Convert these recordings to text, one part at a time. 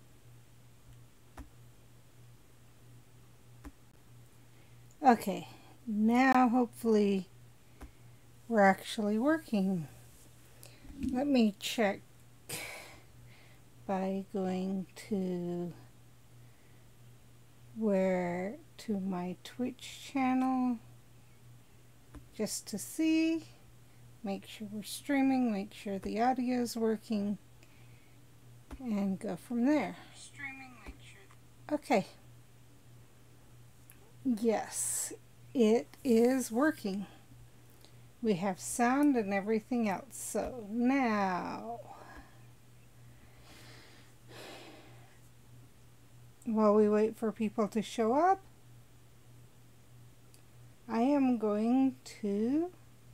Okay, now hopefully we're actually working. Let me check by going to my Twitch channel just to see, make sure we're streaming, make sure the audio is working, and go from there. Okay. Yes, it is working. We have sound and everything else. So now, while we wait for people to show up, I am going to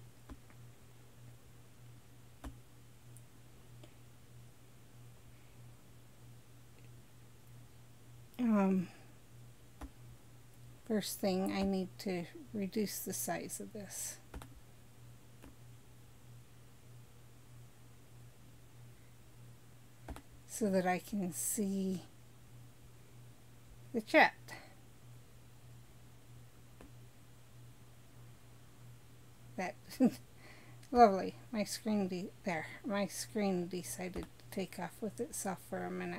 first thing, I need to reduce the size of this. So that I can see the chat. That lovely. My screen my screen decided to take off with itself for a minute.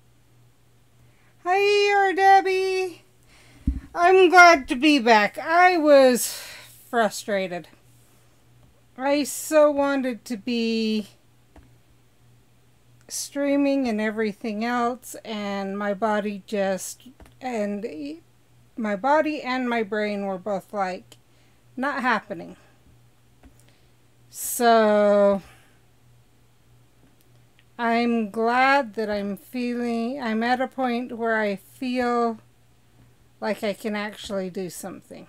Hi, Debbie. I'm glad to be back. I was frustrated. I so wanted to be streaming and everything else, and my body and my brain were both like, not happening. So I'm glad that I'm at a point where I feel like I can actually do something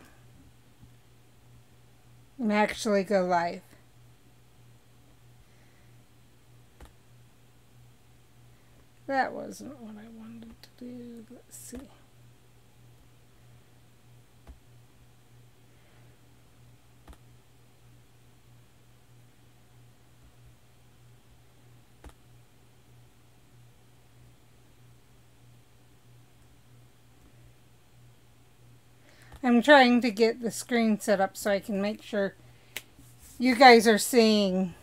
and actually go live. That wasn't what I wanted to do. Let's see. I'm trying to get the screen set up so I can make sure you guys are seeing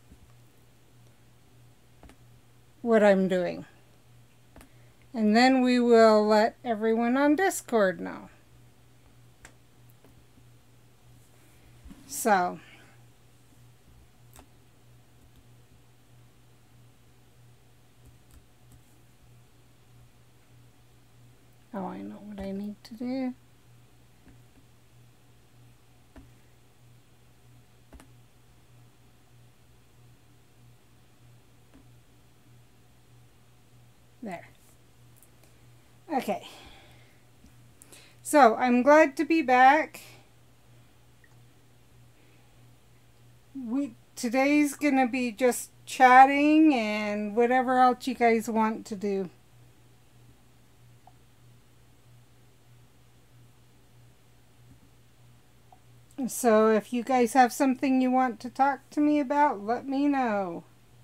what I'm doing. And then we will let everyone on Discord know. So, oh, I know what I need to do. There. Okay. So, I'm glad to be back. Today's gonna be just chatting and whatever else you guys want to do. So if you guys have something you want to talk to me about, let me know.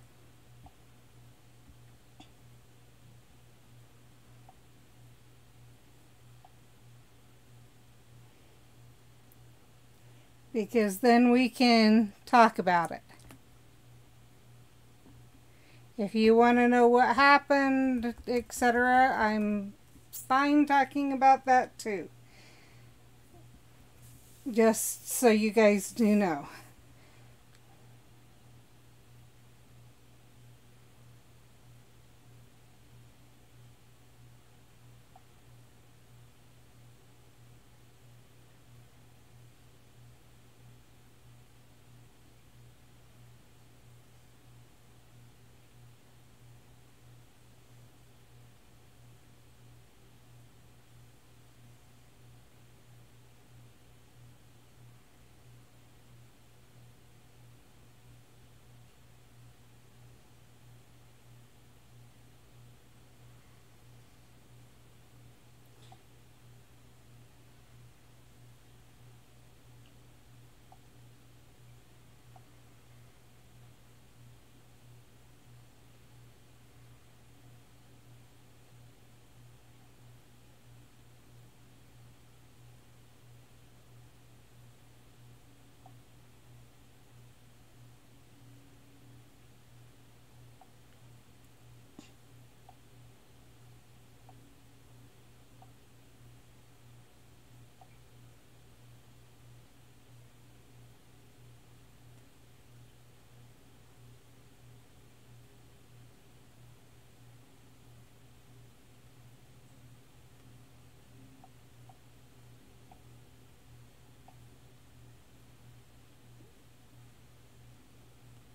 Because then we can talk about it. If you want to know what happened, etc., I'm fine talking about that too. Just so you guys do know.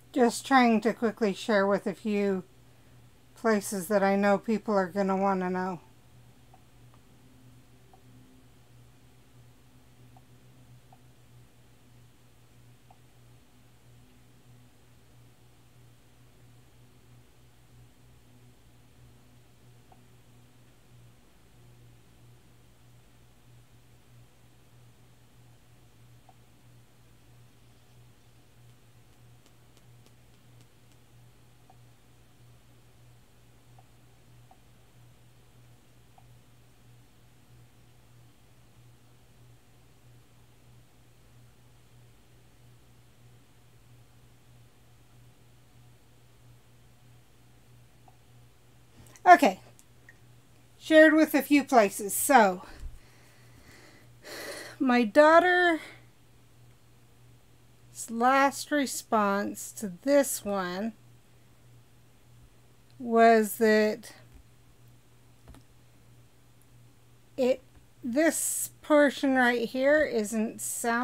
Just trying to quickly share with a few places that I know people are going to want to know. Okay, shared with a few places. So, my daughter's last response to this one was that this portion right here isn't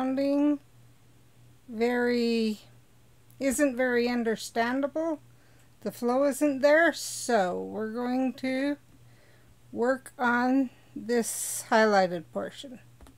very understandable. The flow isn't there, so we're going to work on this highlighted portion.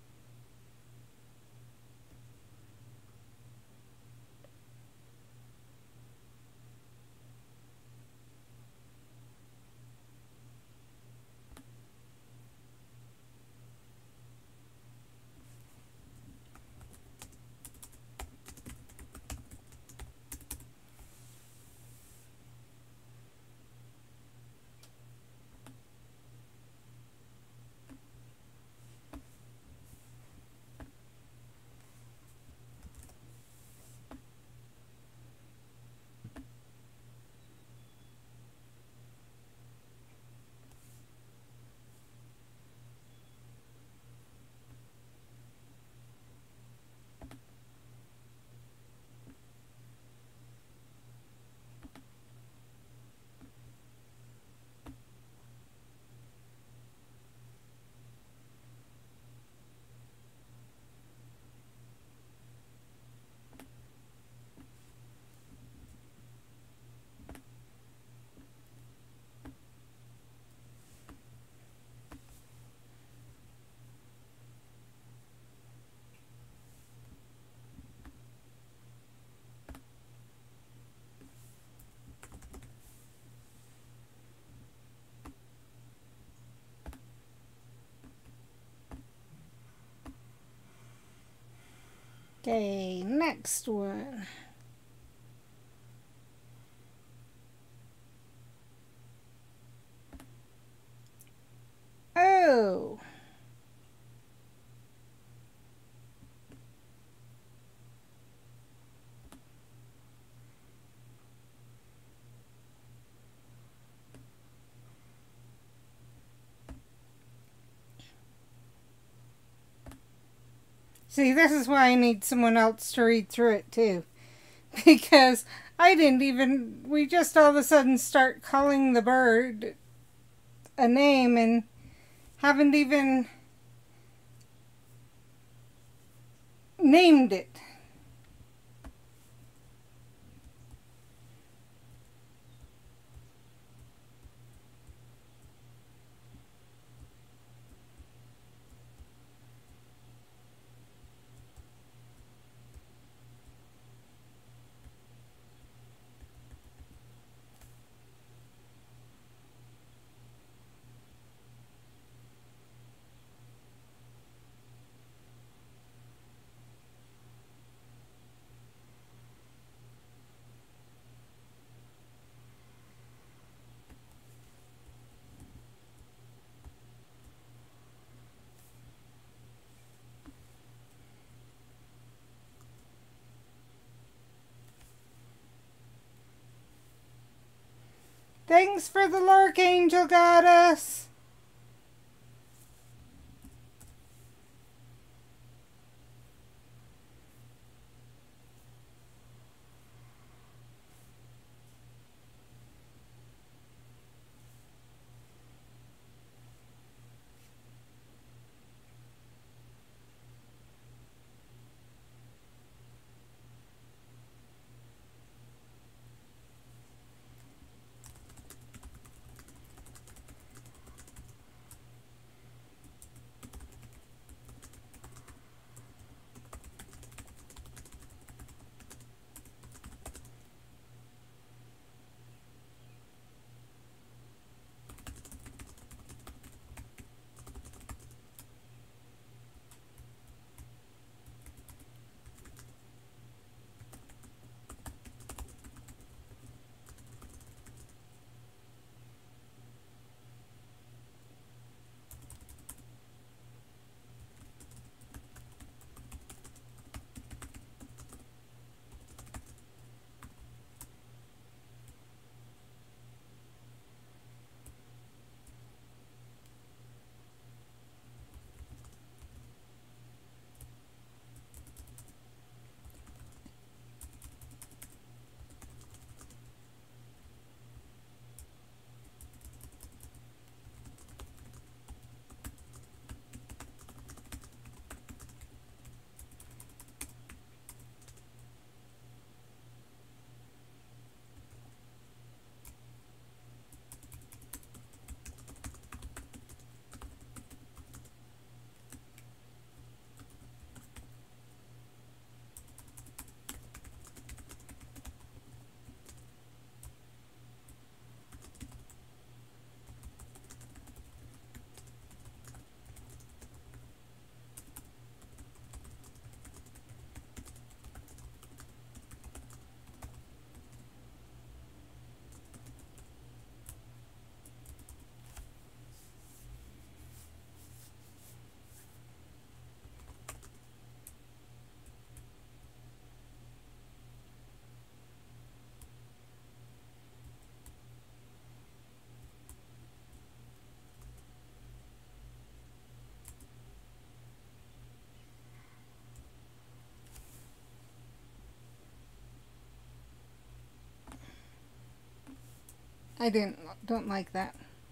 Okay, next one. Oh. See, this is why I need someone else to read through it too. Because we just all of a sudden start calling the bird a name and haven't even named it. Thanks for the lurk, Angel Goddess. I don't like that.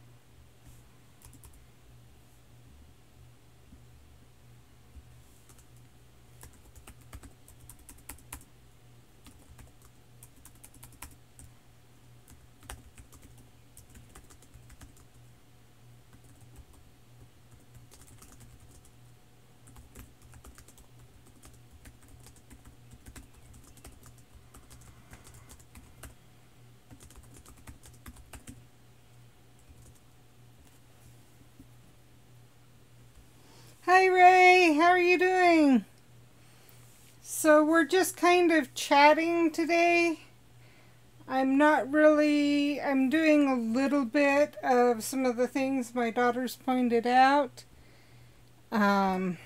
Hi Ray, how are you doing? So we're just kind of chatting today. I'm doing a little bit of some of the things my daughters pointed out. And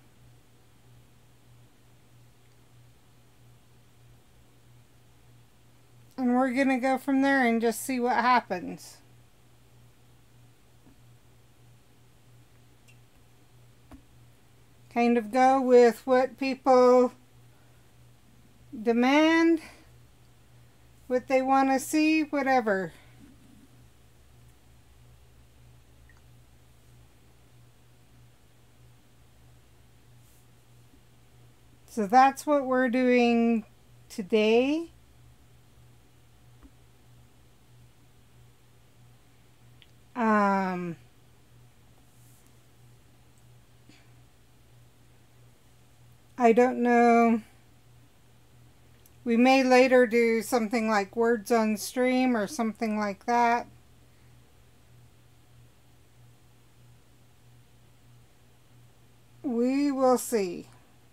we're gonna go from there and just see what happens. Kind of go with what people demand, what they want to see, whatever. So that's what we're doing today. I don't know. We may later do something like words on stream or something like that. We will see.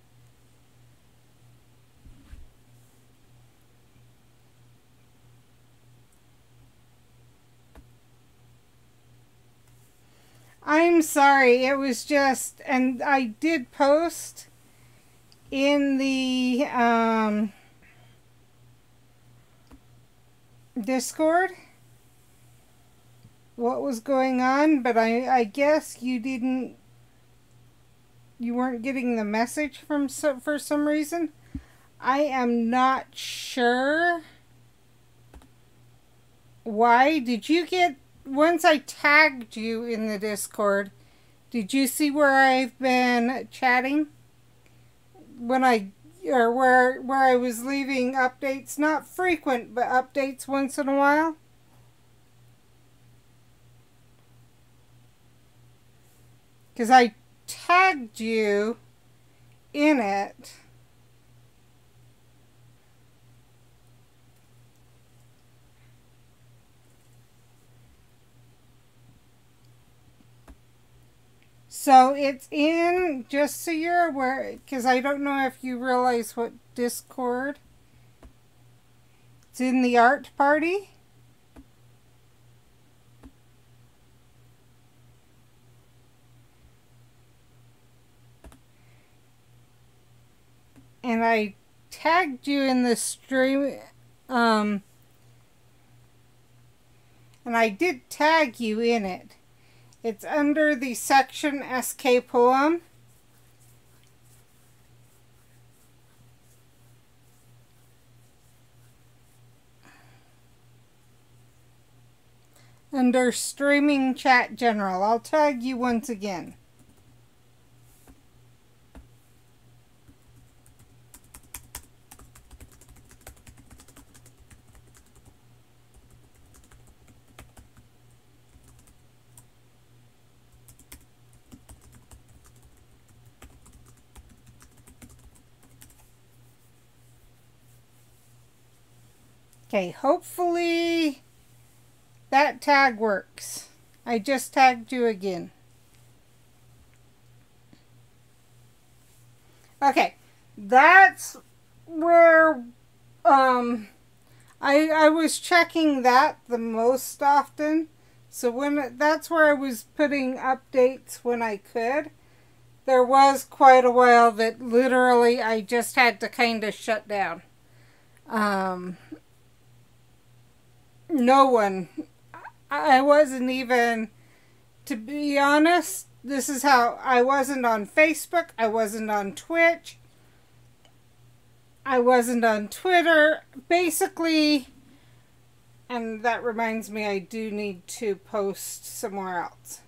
I'm sorry, it was just, and I did post in the Discord what was going on, but I guess you weren't getting the message for some reason. I am not sure why. Did you get, once I tagged you in the Discord, did you see where I've been chatting? Where I was leaving updates, not frequent, but updates once in a while? Because I tagged you in it. So it's in, just so you're aware, because I don't know if you realize what Discord. It's in the art party. And I tagged you in the stream, and I did tag you in it. It's under the section SK Poem. Under Streaming Chat General. I'll tag you once again. Okay, hopefully that tag works. I just tagged you again. Okay, that's where I was checking that the most often. So that's where I was putting updates when I could. There was quite a while that literally I just had to kind of shut down. No one. I wasn't even, to be honest, this is how, I wasn't on Facebook, I wasn't on Twitch, I wasn't on Twitter. Basically, And that reminds me, I do need to post somewhere else.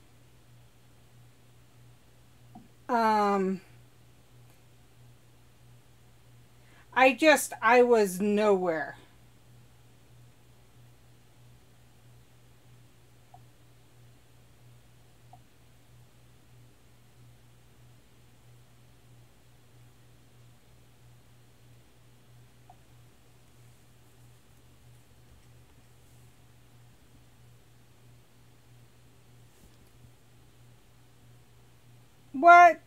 I was nowhere. What?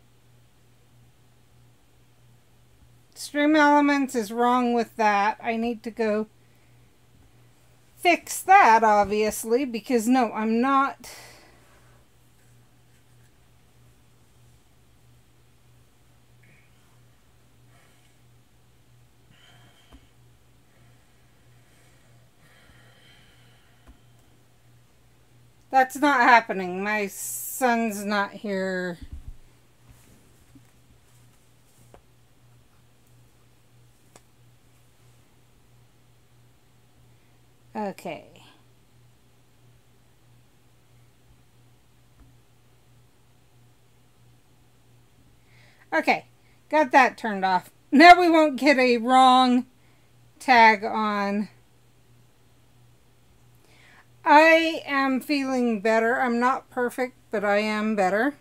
Stream Elements is wrong with that. I need to go fix that, obviously, because no, I'm not. That's not happening. My son's not here. Okay. Okay, got that turned off. Now we won't get a wrong tag on. I am feeling better. I'm not perfect, but I am better.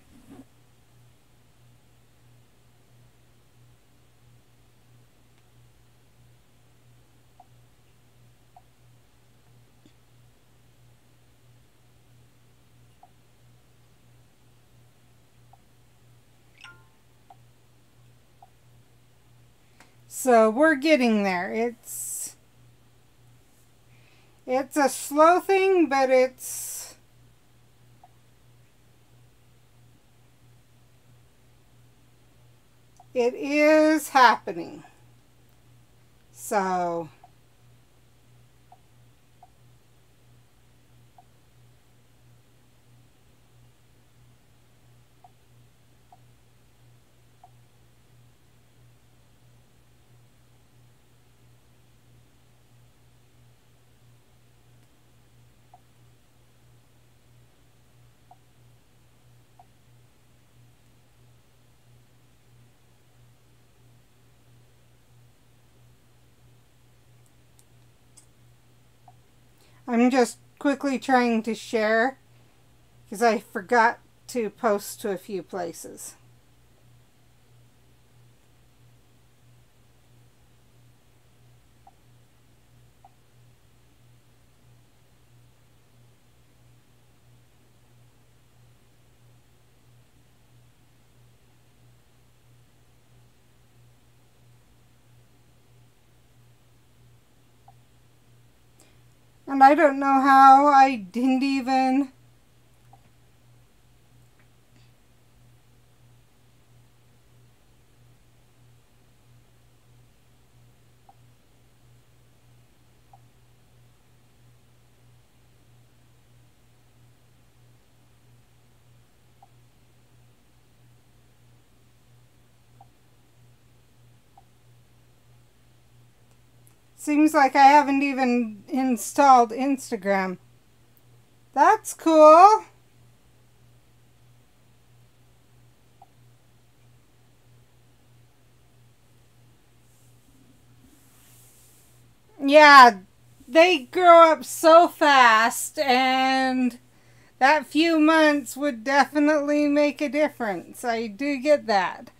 So we're getting there. It's a slow thing, but it is happening. So I'm just quickly trying to share because I forgot to post to a few places. And I don't know how I didn't even... Seems like I haven't even installed Instagram. That's cool. Yeah, they grow up so fast, and that few months would definitely make a difference. I do get that.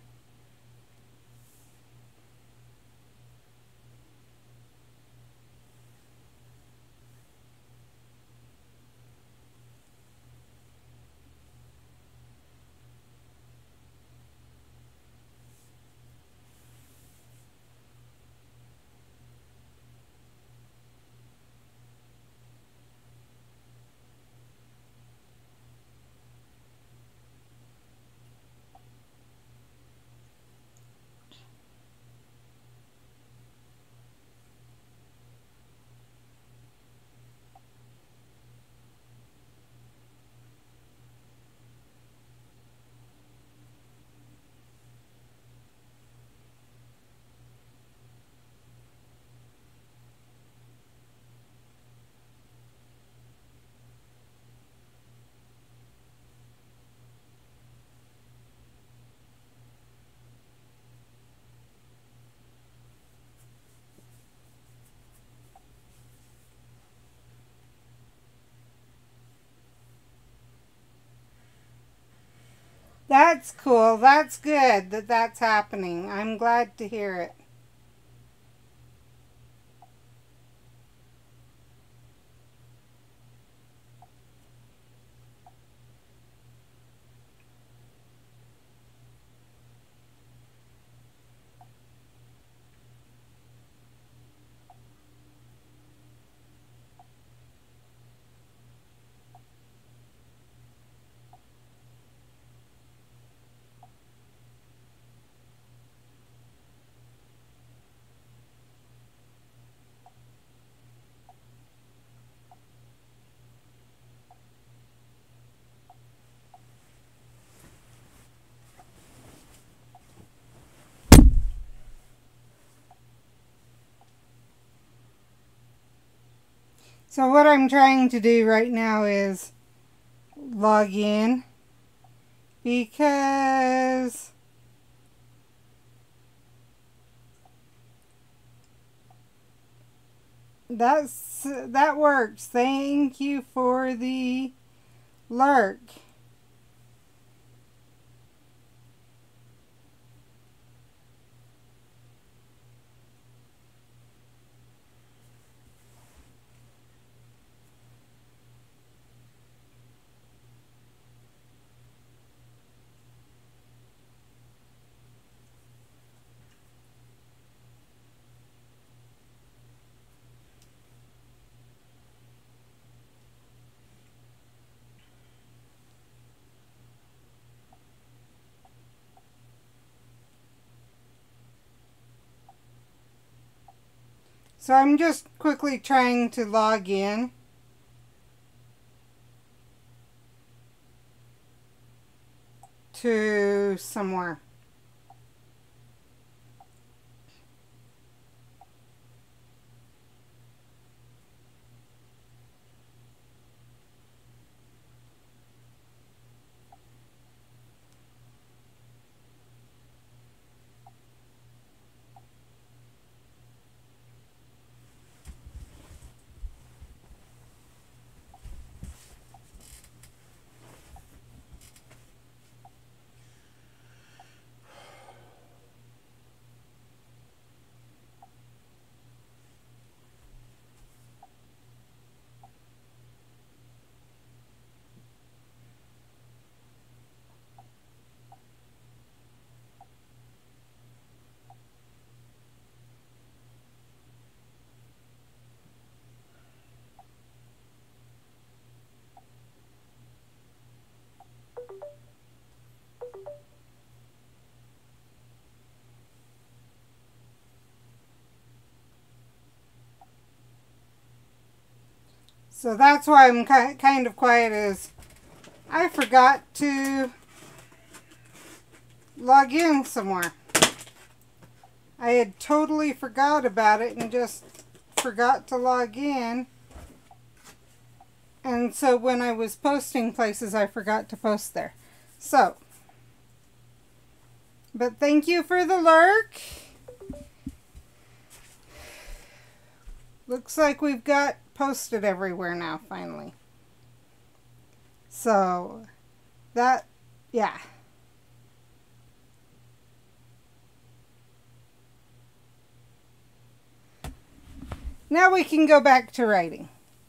That's cool. That's good that that's happening. I'm glad to hear it. So what I'm trying to do right now is log in because that works. Thank you for the lurk. So I'm just quickly trying to log in. To somewhere. So that's why I'm kind of quiet, is I forgot to log in somewhere. I had totally forgot about it and just forgot to log in. And so when I was posting places, I forgot to post there. So, but thank you for the lurk. Looks like we've got posted everywhere now, finally. So, that, yeah. Now we can go back to writing.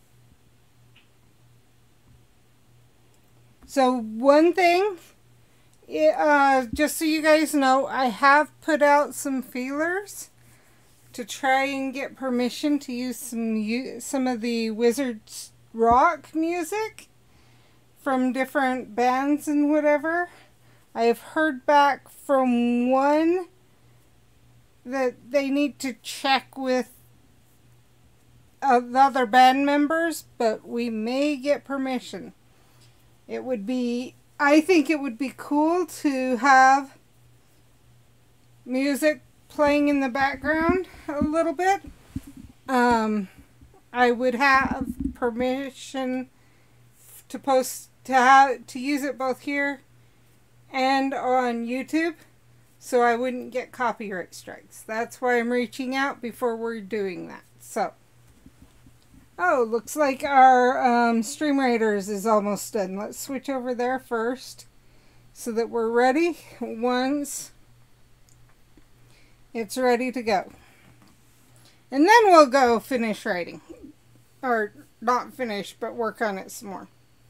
So one thing, just so you guys know, I have put out some feelers to try and get permission to use some of the Wizards rock music from different bands and whatever. I have heard back from one that they need to check with the other band members, but we may get permission. It would be, I think it would be cool to have music playing in the background a little bit. I would have permission to use it both here and on YouTube, so I wouldn't get copyright strikes. That's why I'm reaching out before we're doing that. So, oh, looks like our Stream Raiders is almost done. Let's switch over there first so that we're ready once it's ready to go. And then we'll go finish writing. Or not finish, but work on it some more.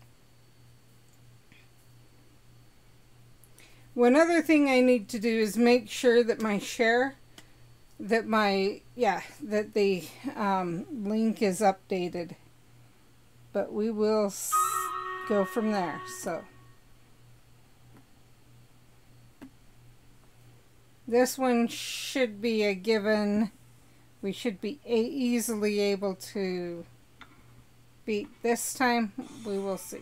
One other thing I need to do is make sure that my share, that the link is updated. But we will go from there. So this one should be a given. We should be easily able to beat this time. We will see.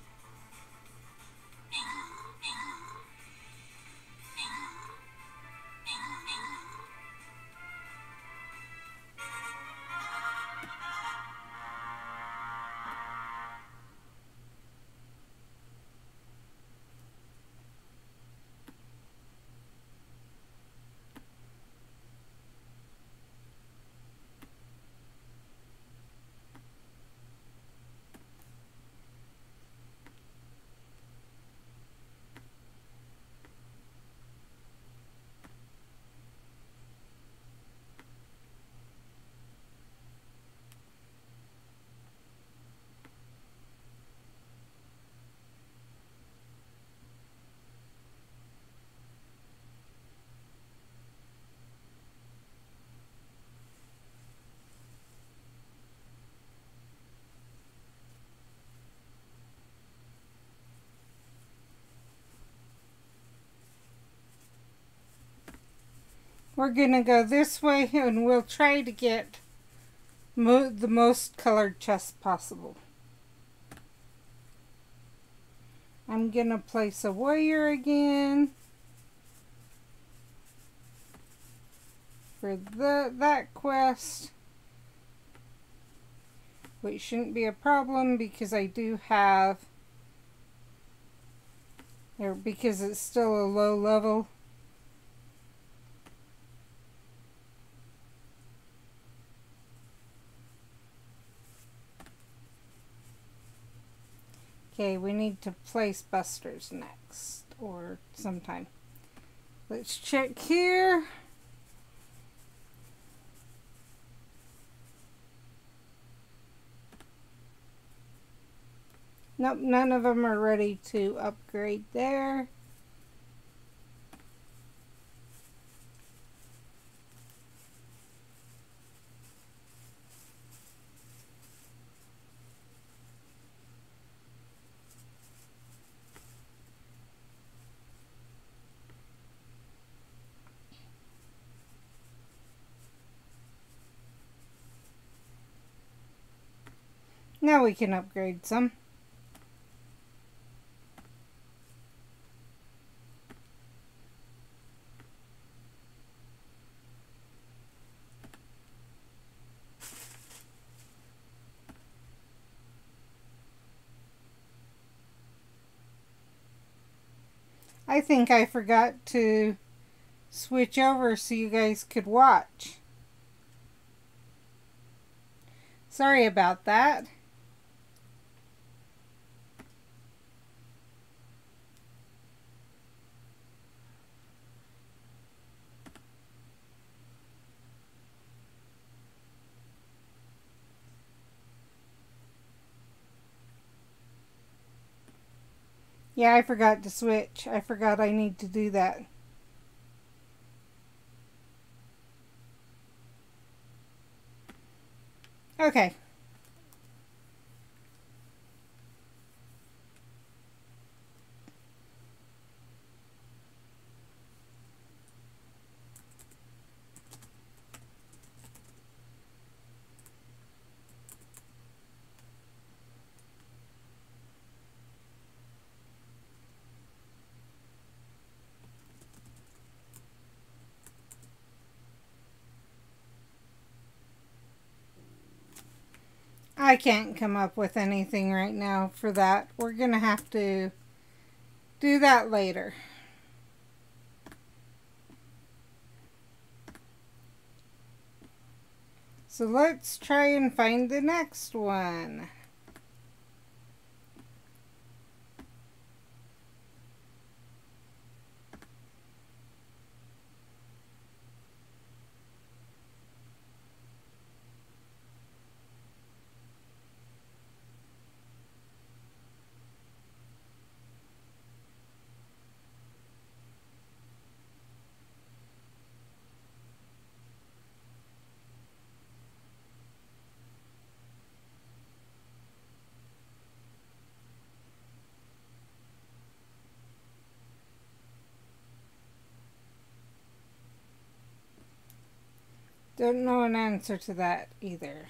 We're going to go this way and we'll try to get the most colored chest possible. I'm going to place a warrior again for that quest, which shouldn't be a problem because I do have, or because it's still a low level. Okay, we need to place busters next, or sometime. Let's check here. Nope, none of them are ready to upgrade there. Now we can upgrade some. I think I forgot to switch over so you guys could watch. Sorry about that. Yeah, I forgot to switch. I forgot I need to do that. Okay. I can't come up with anything right now for that. We're going to have to do that later. So let's try and find the next one. – Don't know an answer to that either.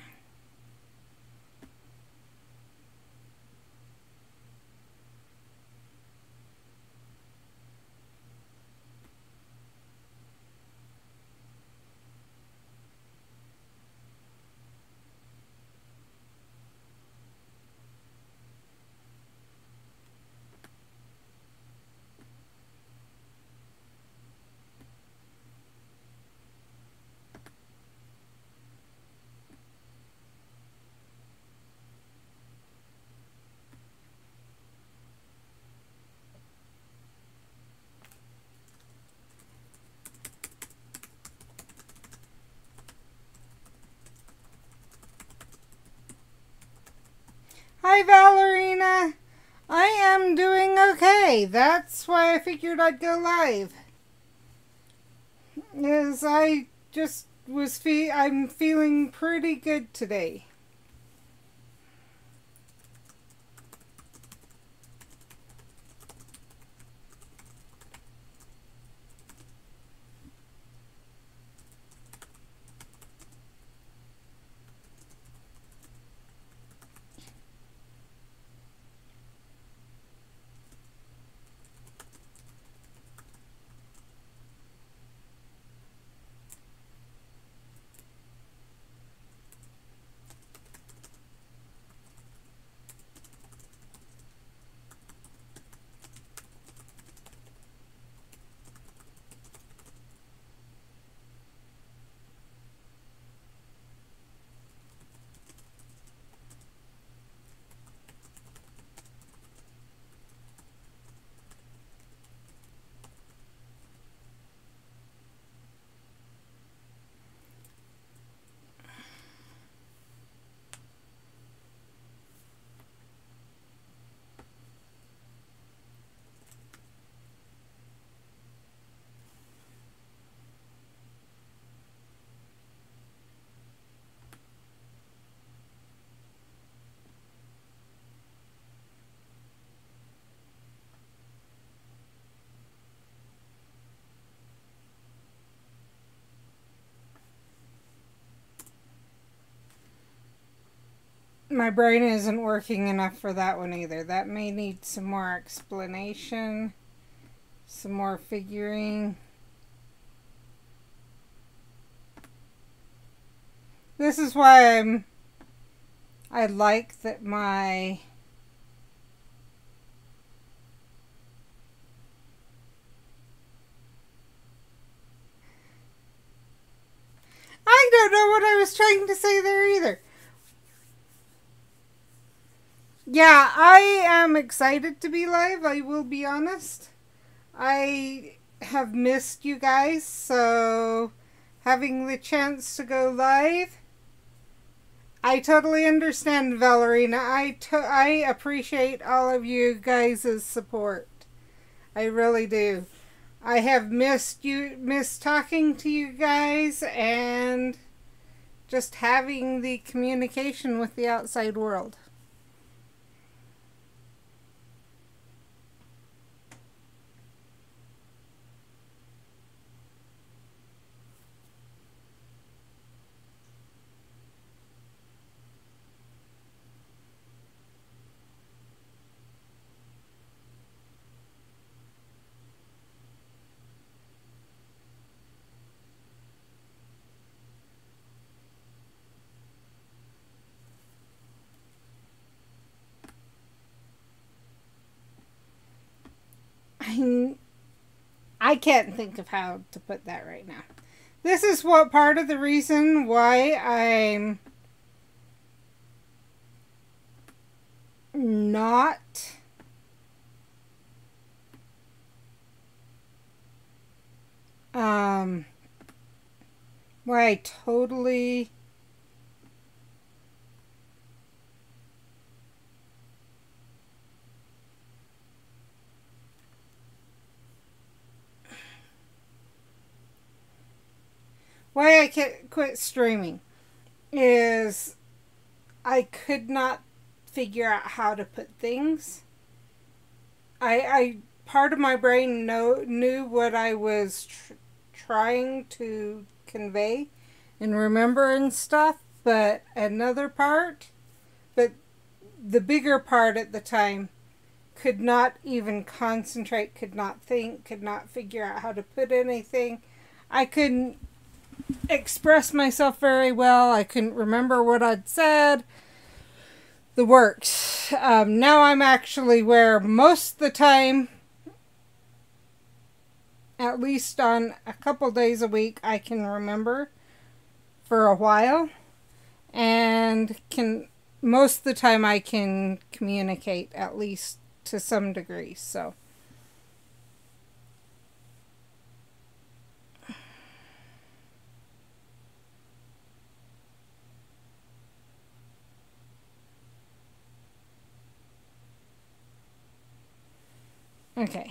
Hi, Valerina. I am doing okay. That's why I figured I'd go live. As I just was I'm feeling pretty good today. My brain isn't working enough for that one either. That may need some more explanation, some more figuring. This is why I like that my I don't know what I was trying to say there either. Yeah, I am excited to be live, I will be honest. I have missed you guys, so having the chance to go live, I totally understand, Valerina. I appreciate all of you guys' support. I really do. I have missed talking to you guys and just having the communication with the outside world. I can't think of how to put that right now. This is what part of the reason why I'm not why I totally why I quit streaming is I could not figure out how to put things. I part of my brain knew what I was trying to convey, and remembering stuff, but another part, but the bigger part at the time, could not even concentrate, could not think, could not figure out how to put anything. I couldn't express myself very well. I couldn't remember what I'd said. The works. Now I'm actually where most of the time, at least on a couple days a week, I can remember for a while, and can most of the time I can communicate, at least to some degree. So okay.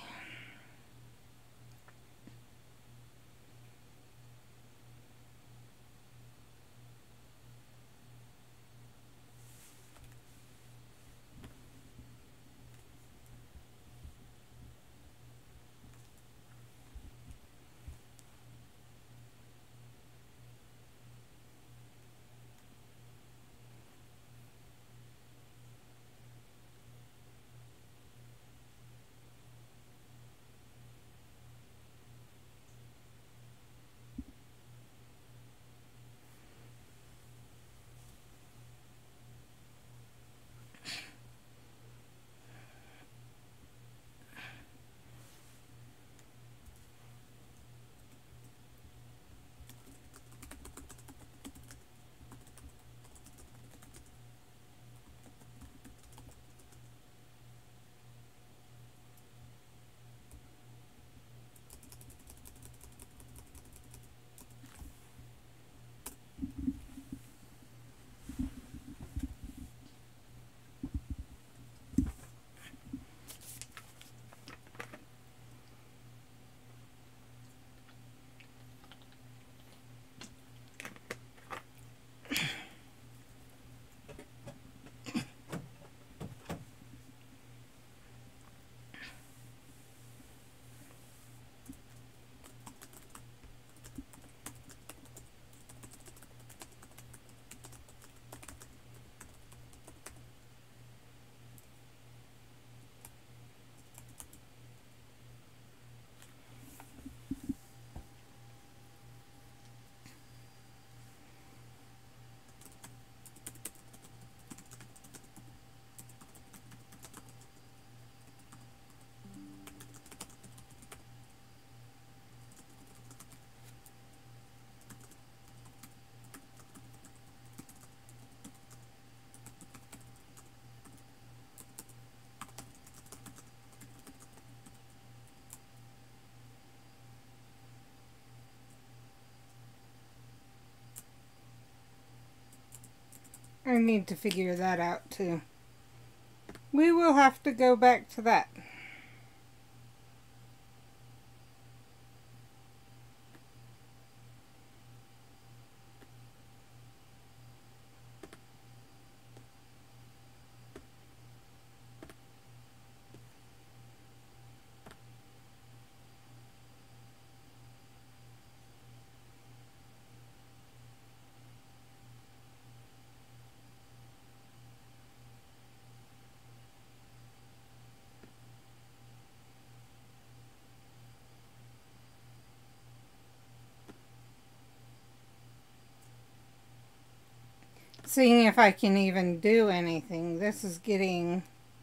I need to figure that out too. We will have to go back to that. Seeing if I can even do anything. This is getting...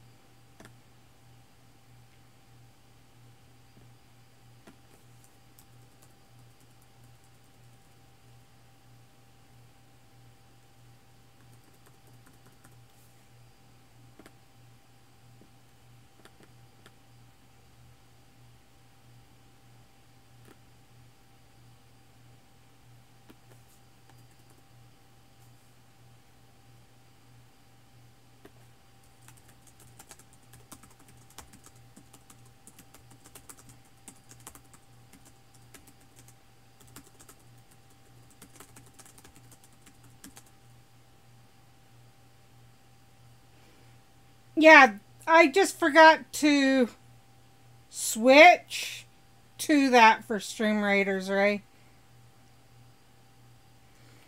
Yeah, I just forgot to switch to that for Stream Raiders, right?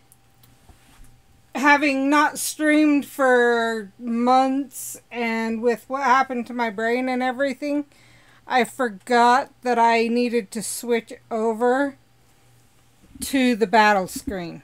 having not streamed for months, and with what happened to my brain and everything, I forgot that I needed to switch over to the battle screen.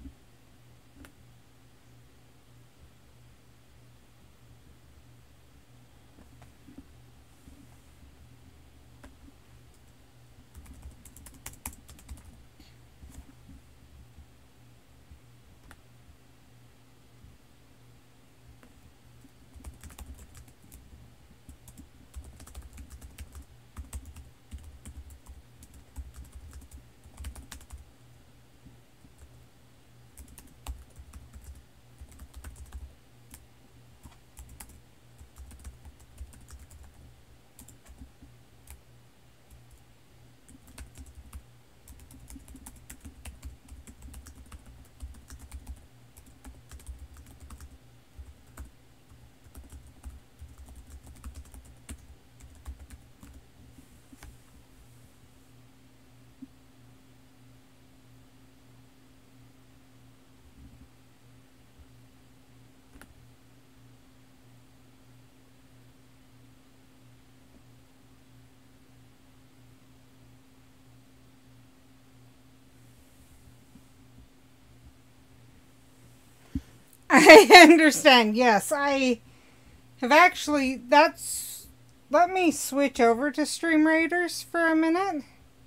I understand. Yes, I have actually. Let me switch over to Stream Raiders for a minute.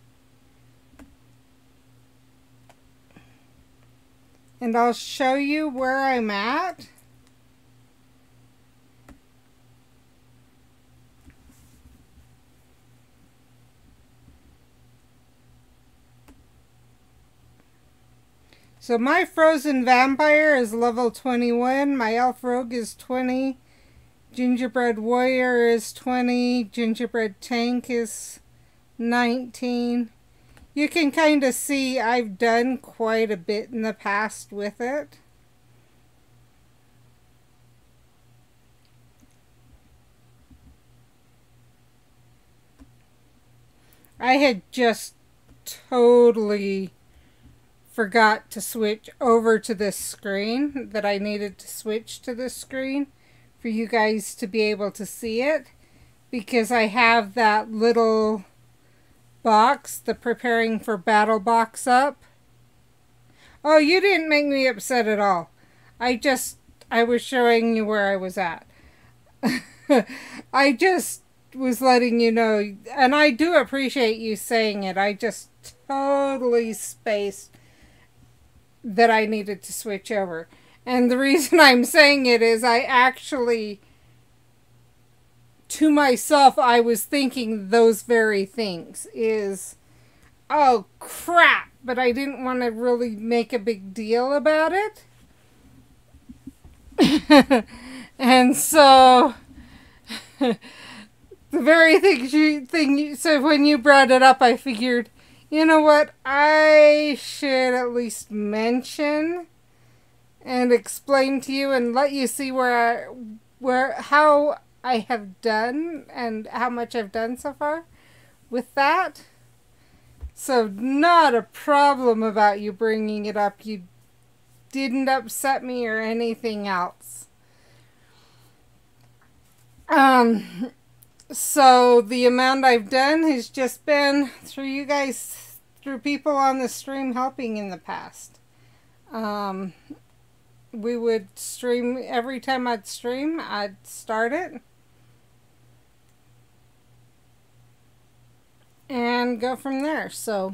And I'll show you where I'm at. So my Frozen Vampire is level 21. My Elf Rogue is 20. Gingerbread Warrior is 20. Gingerbread Tank is 19. You can kind of see I've done quite a bit in the past with it. I had just totally forgot to switch over to this screen, that I needed to switch to this screen for you guys to be able to see it, because I have that little box, the preparing for battle box up. Oh, you didn't make me upset at all. I was showing you where I was at. I just was letting you know, and I do appreciate you saying it. I just totally spaced that I needed to switch over. And the reason I'm saying it is I actually, to myself, I was thinking those very things. Is, oh crap, but I didn't want to really make a big deal about it. And so the very thing so when you brought it up, I figured, you know what, I should at least mention and explain to you and let you see how I have done and how much I've done so far with that. So not a problem about you bringing it up. You didn't upset me or anything else. So the amount I've done has just been through you guys, through people on the stream helping in the past. We would stream, every time I'd stream, I'd start it and go from there. So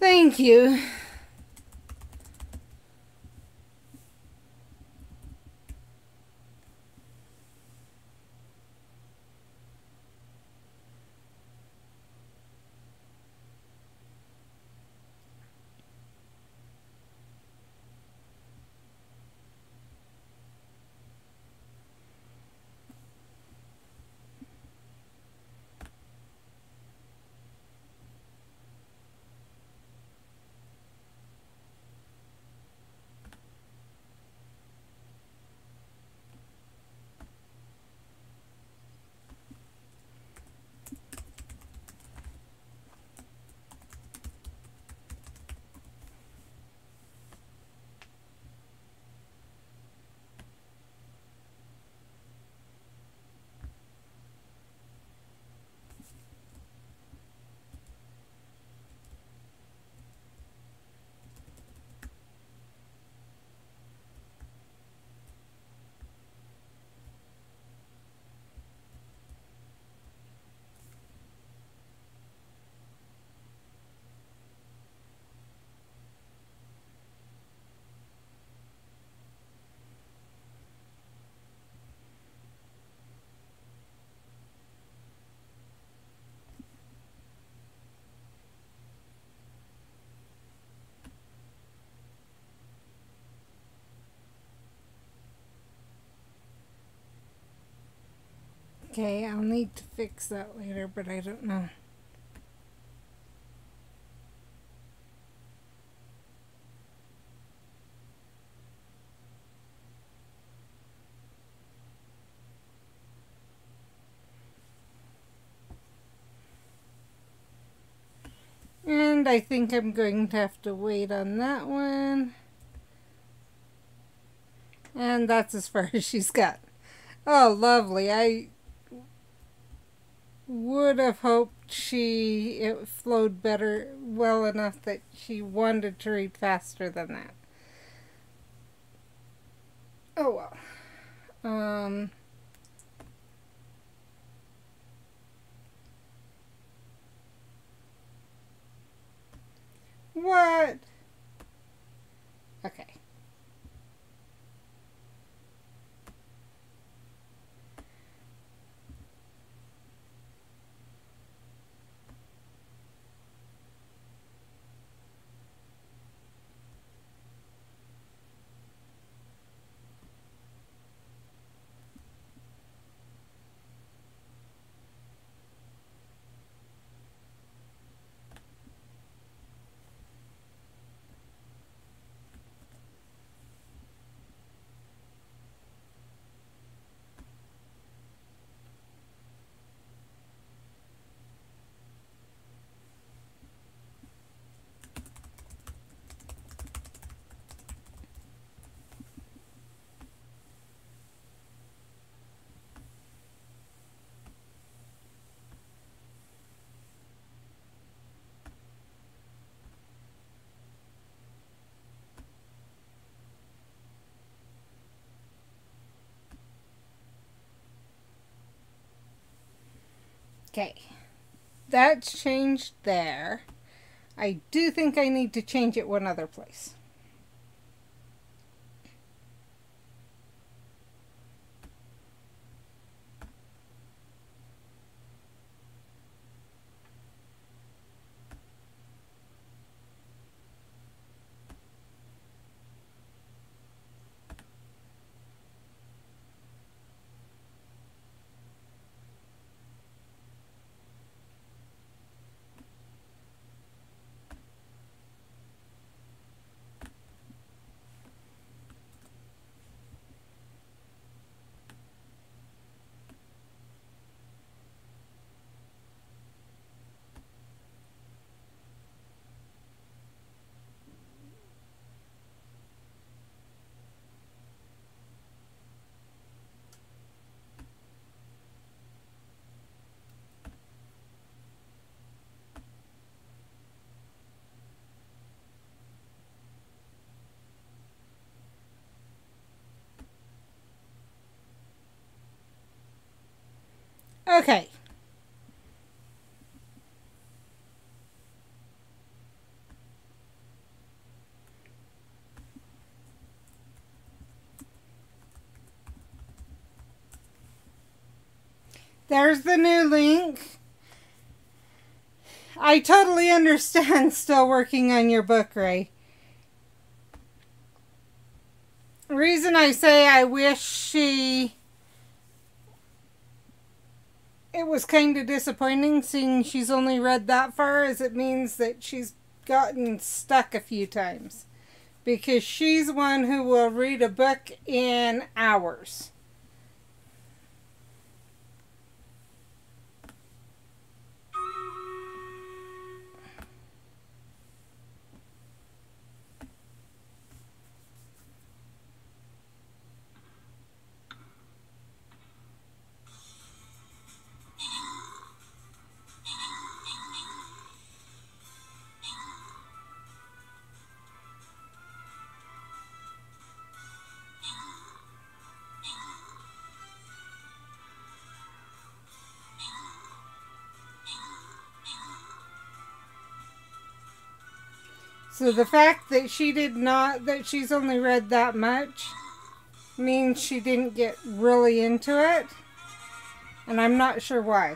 Thank you. Okay, I'll need to fix that later, but I don't know. And I think I'm going to have to wait on that one. And that's as far as she's got. Oh, lovely. I would have hoped it flowed well enough that she wanted to read faster than that. Oh well. What? Okay. Okay. That's changed there. I do think I need to change it one other place. Okay. there's the new link. I totally understand still working on your book, Ray. The reason I say I wish it was kind of disappointing seeing she's only read that far is it means that she's gotten stuck a few times. Because she's one who will read a book in hours. So the fact that she's only read that much means she didn't get really into it. And I'm not sure why.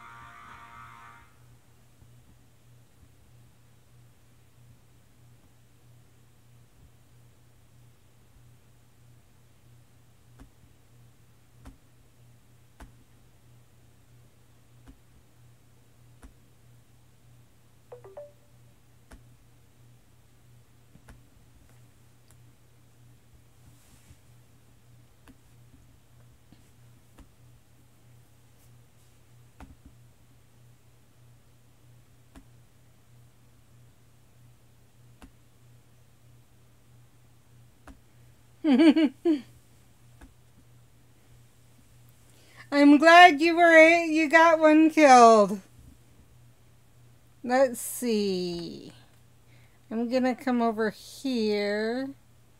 I'm glad you got one killed. Let's see. I'm gonna come over here.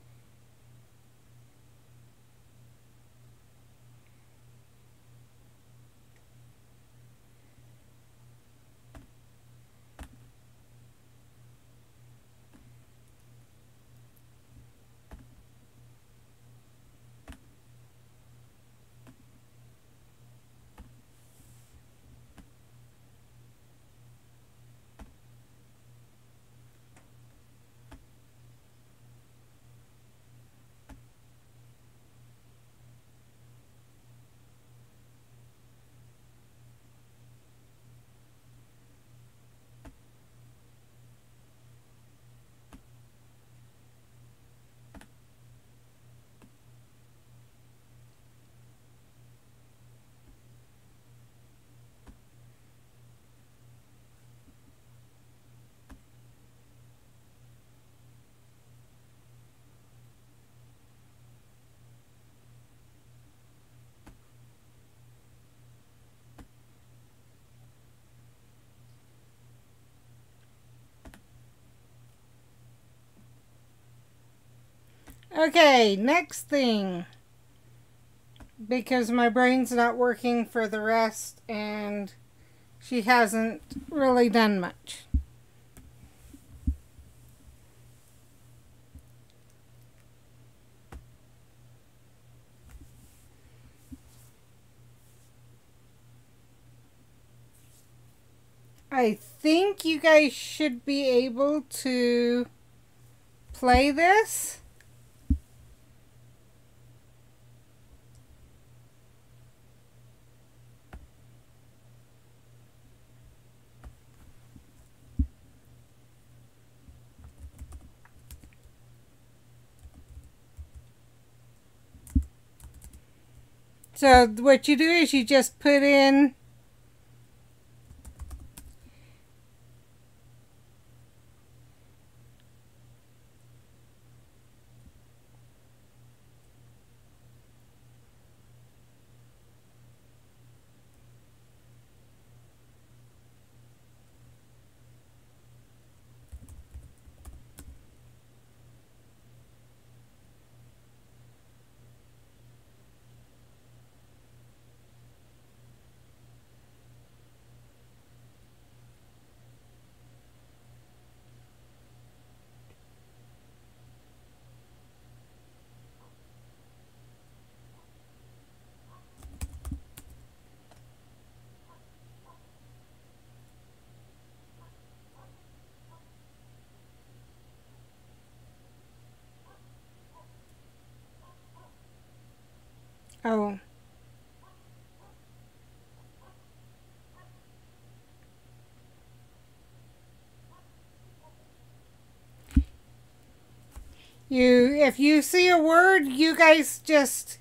Okay, next thing. Because my brain's not working for the rest and she hasn't really done much. I think you guys should be able to play this. So what you do is you just put in Oh. If you see a word, you guys just...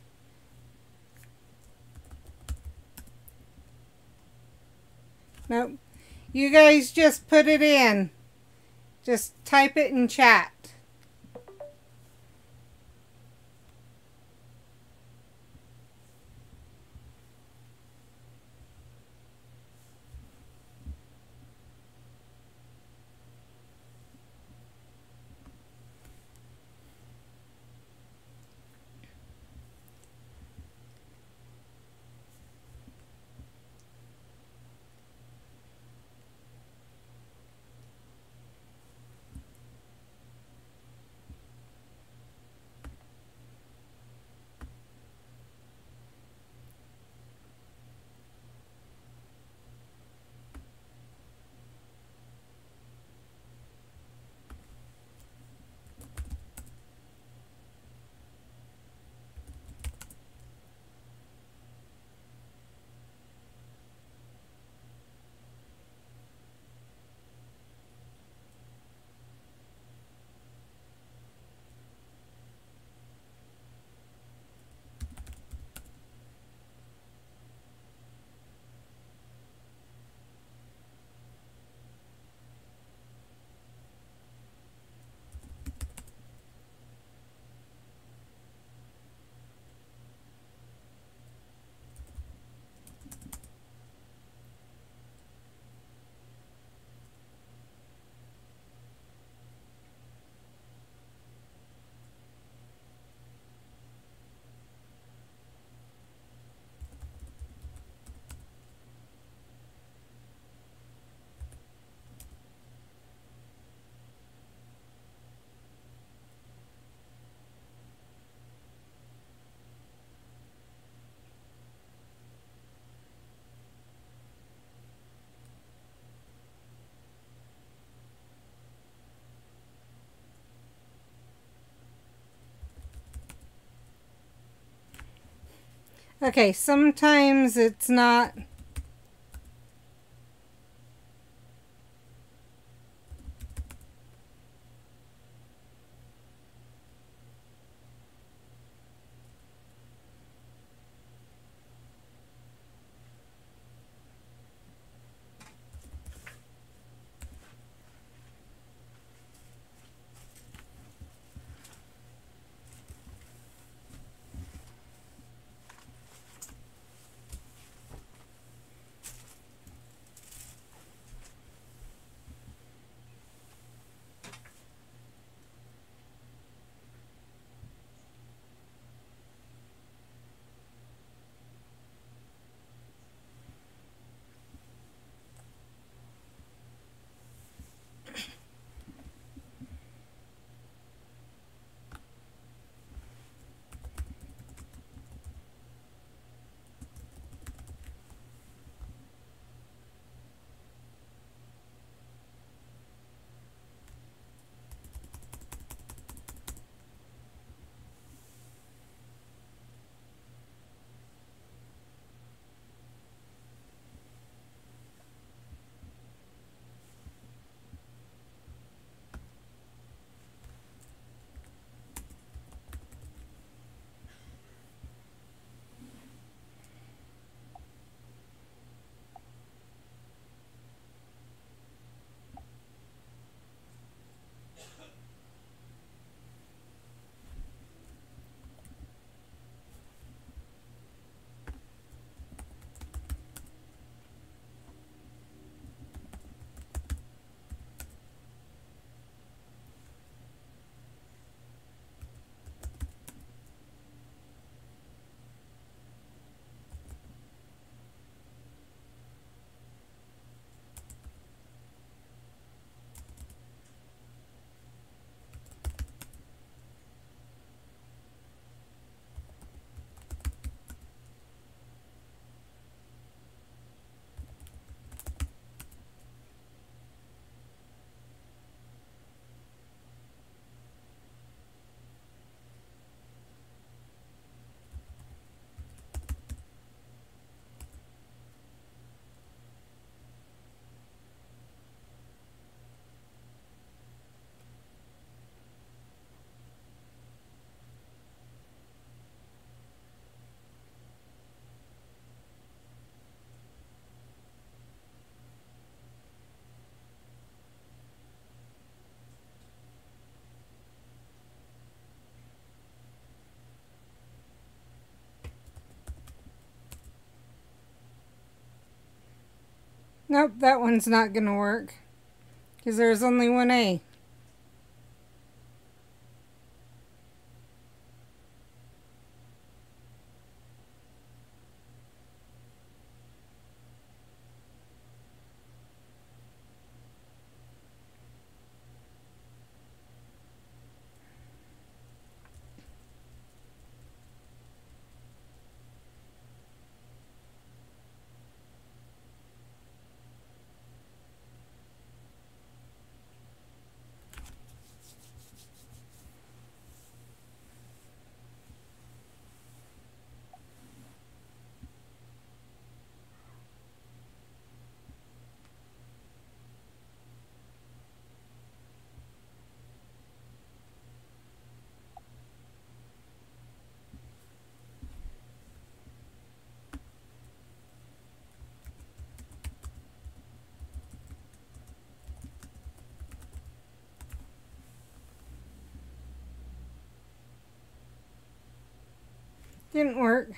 Nope. You guys just put it in. Just type it in chat. Okay, sometimes it's not... Nope, that one's not going to work because there's only one A. Didn't work.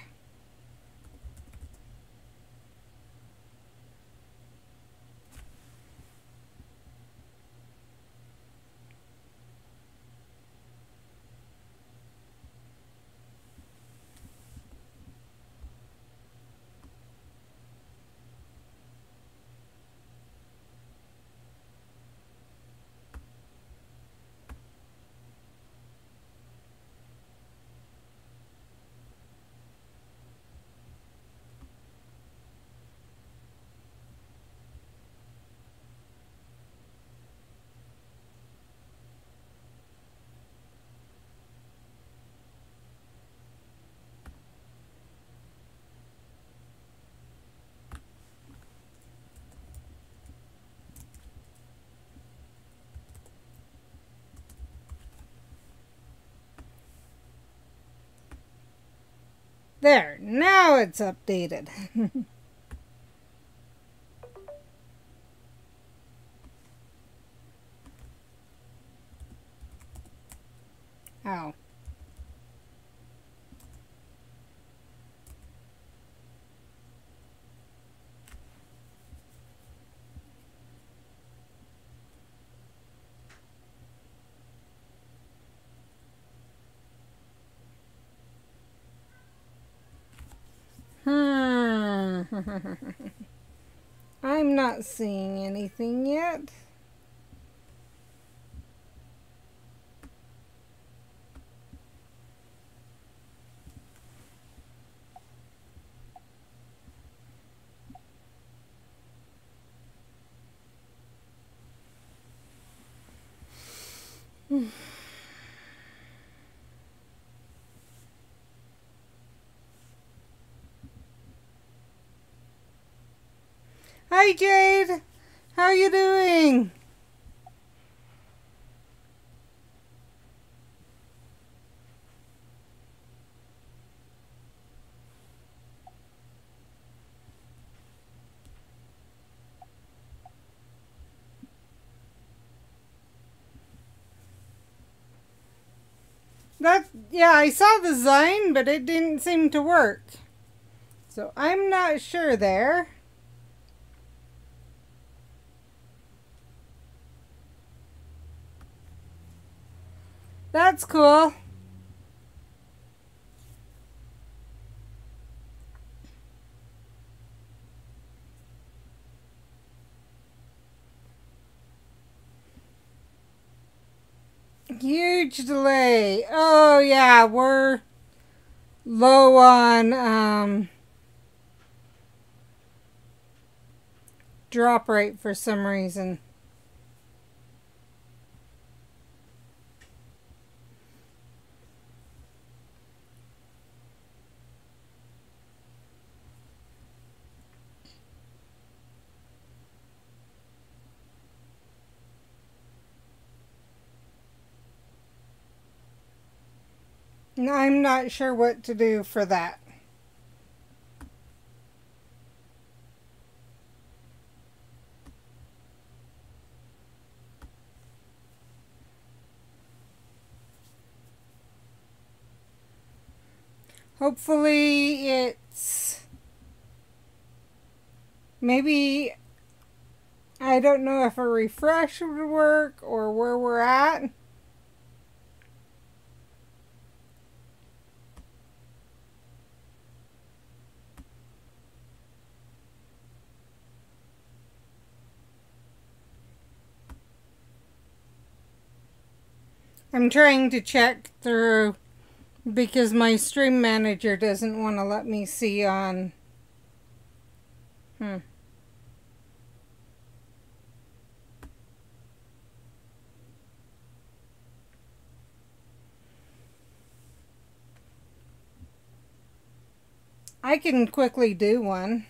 There, now it's updated. Ow. I'm not seeing anything yet. Hi Jade, how are you doing? Yeah, I saw the sign, but it didn't seem to work. So I'm not sure there. That's cool. Huge delay. Oh yeah, we're low on drop rate for some reason. I'm not sure what to do for that. Hopefully it's maybe I don't know if a refresh would work or where we're at. I'm trying to check through because my stream manager doesn't want to let me see on. I can quickly do one.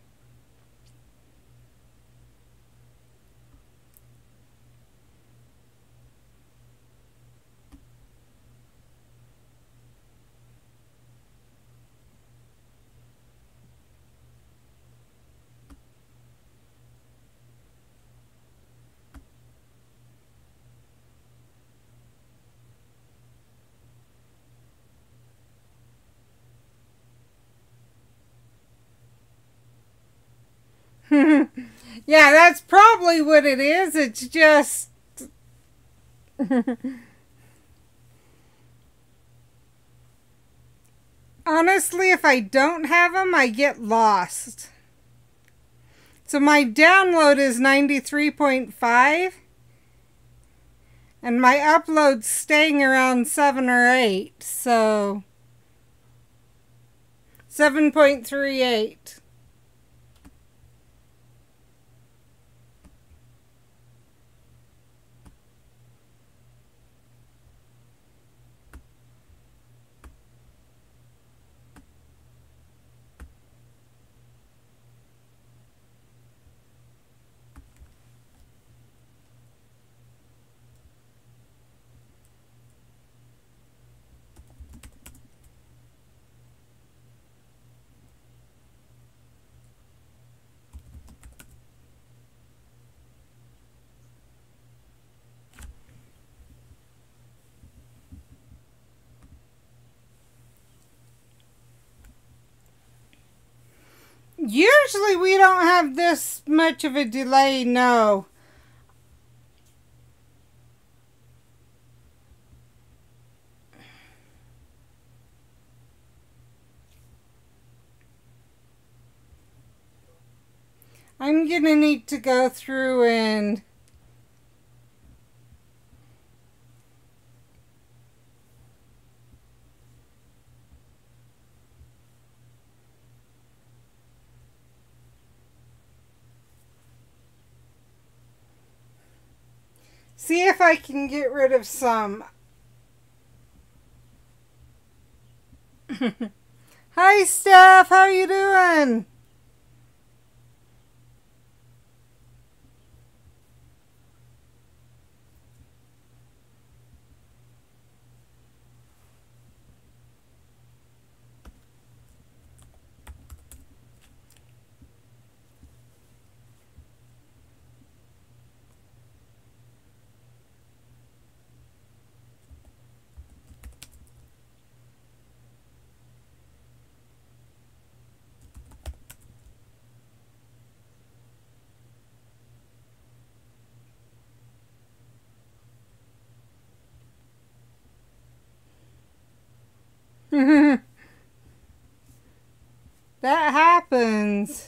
Yeah, that's probably what it is. It's just... Honestly, if I don't have them, I get lost. So my download is 93.5. And my upload's staying around 7 or 8. So 7.38. Usually we don't have this much of a delay, no. I'm gonna need to go through and see if I can get rid of some. Hi, Steph. How you doing? That happens.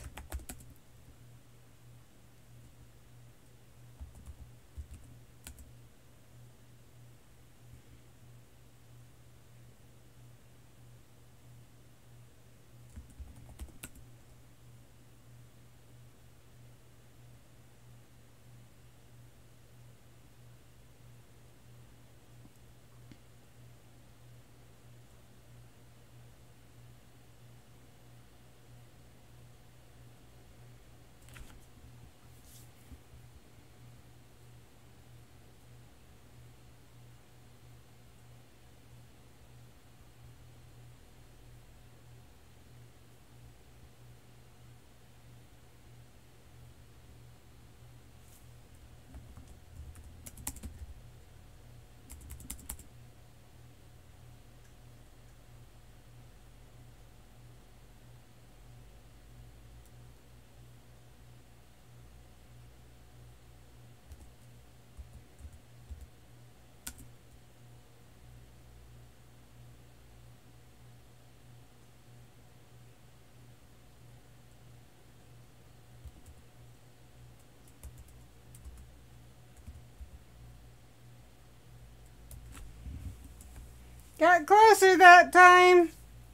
Got closer that time.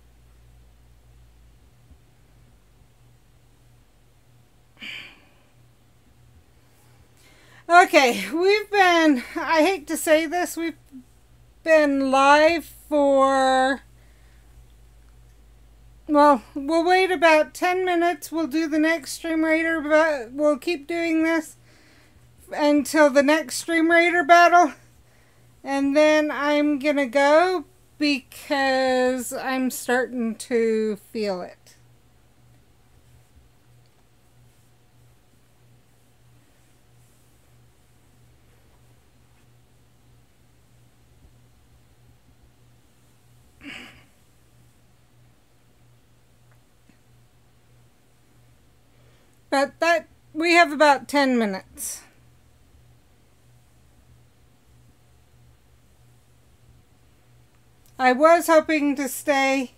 Okay, I hate to say this, we've been live for, well, we'll wait about 10 minutes. We'll do the next Stream Raider, but we'll keep doing this until the next Stream Raider battle. And then I'm gonna go because I'm starting to feel it. But we have about 10 minutes. I was hoping to stay.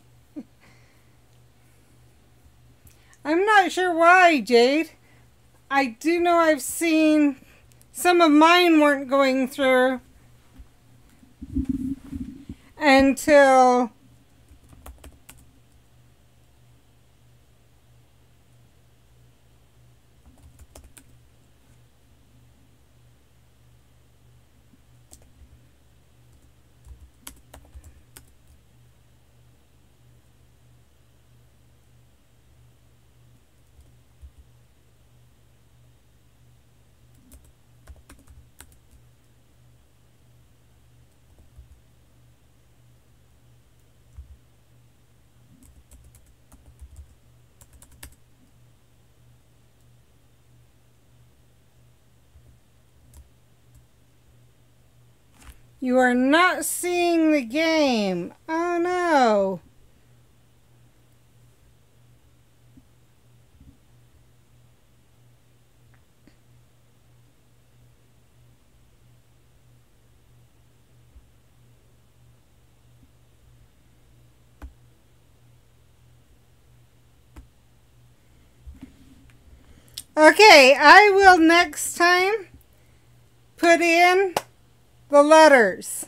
I'm not sure why, Jade. I do know I've seen some of mine weren't going through until you are not seeing the game. Oh no. Okay, I will next time put in the letters.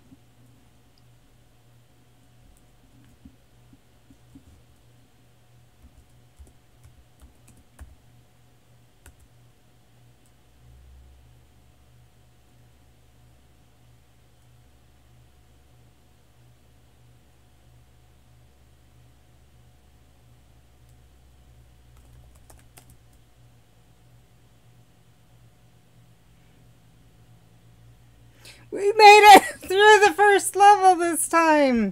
We made it through the first level this time.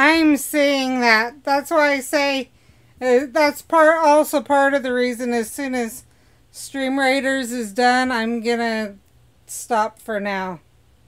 I'm seeing that. That's why I say that's also part of the reason as soon as Stream Raiders is done, I'm gonna stop for now.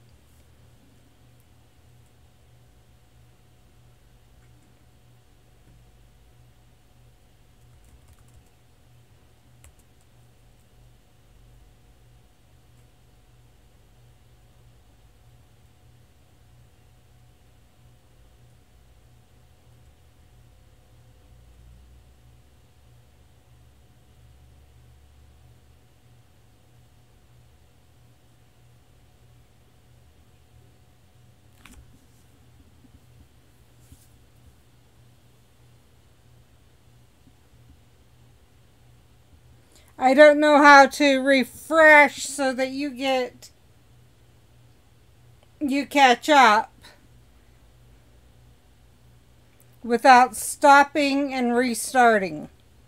I don't know how to refresh so that you catch up without stopping and restarting.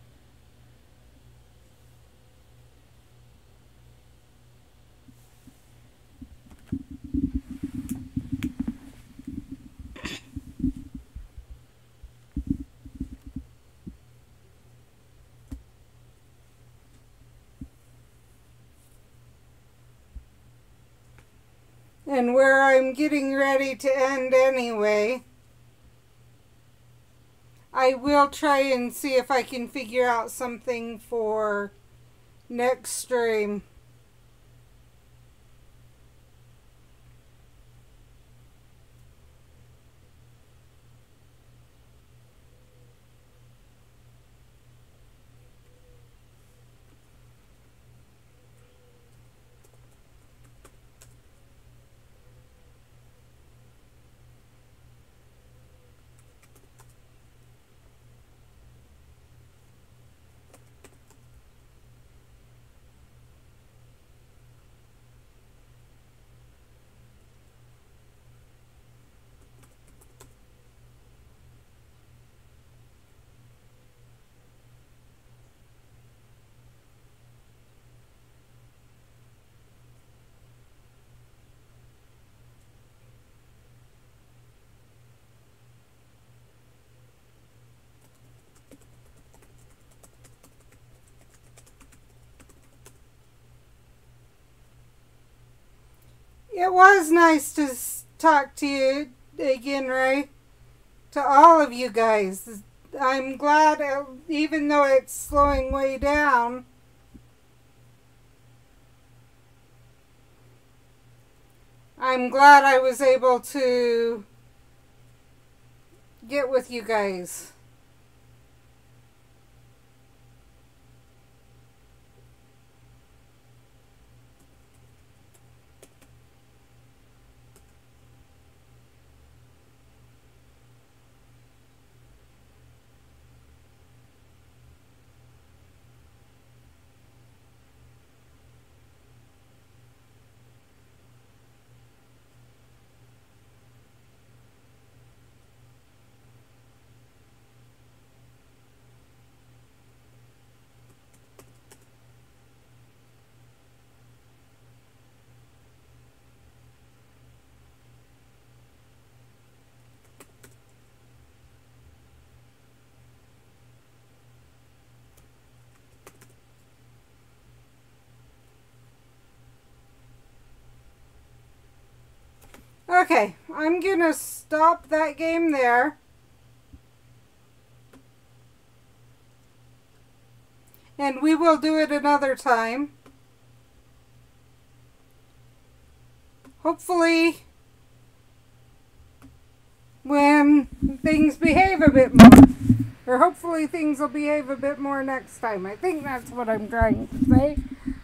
And where I'm getting ready to end anyway, I will try and see if I can figure out something for next stream. It was nice to talk to you again, Ray. To all of you guys. I'm glad, even though it's slowing way down, I'm glad I was able to get with you guys. Okay, I'm gonna stop that game there. And we will do it another time. Hopefully, when things behave a bit more. Or hopefully things will behave a bit more next time. I think that's what I'm trying to say.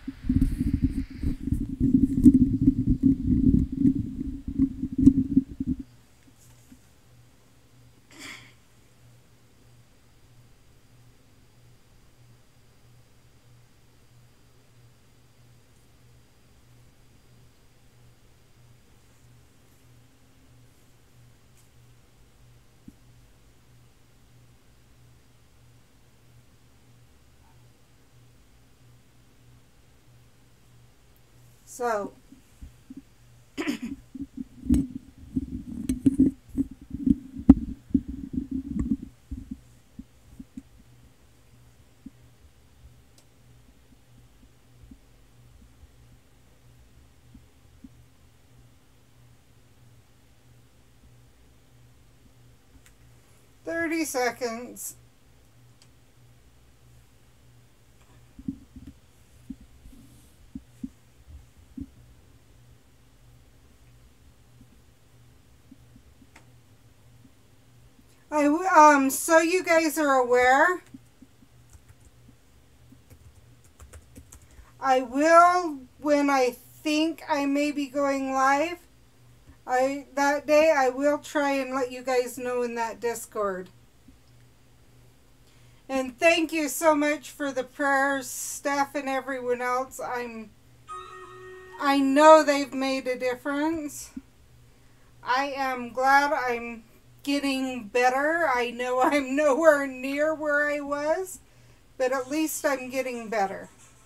So, 30 seconds. So you guys are aware, I will, when I think I may be going live, that day I will try and let you guys know in that Discord. And thank you so much for the prayers, Steph and everyone else. I know they've made a difference. I am glad I'm getting better. I know I'm nowhere near where I was, but at least I'm getting better.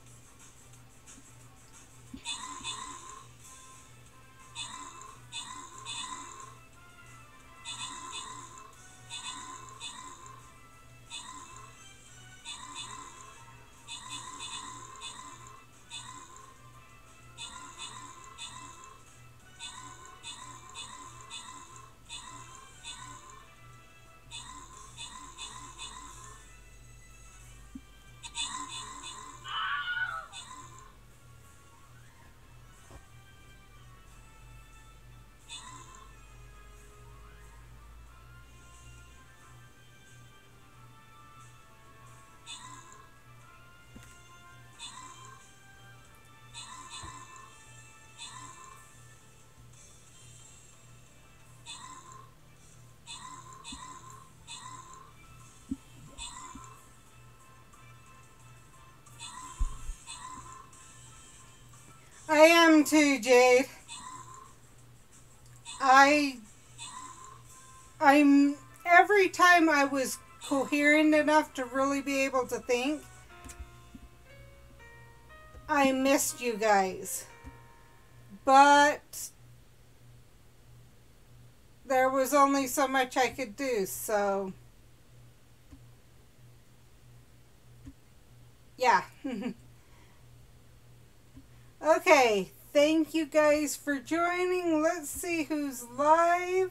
I am too, Jade. I'm every time I was coherent enough to really be able to think, I missed you guys. But there was only so much I could do, so yeah. Okay, thank you guys for joining. Let's see who's live.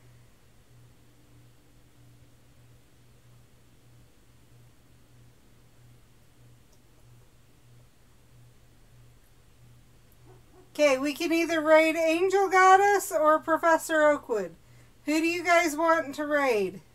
Okay, we can either raid Angel Goddess or Professor Oakwood. Who do you guys want to raid?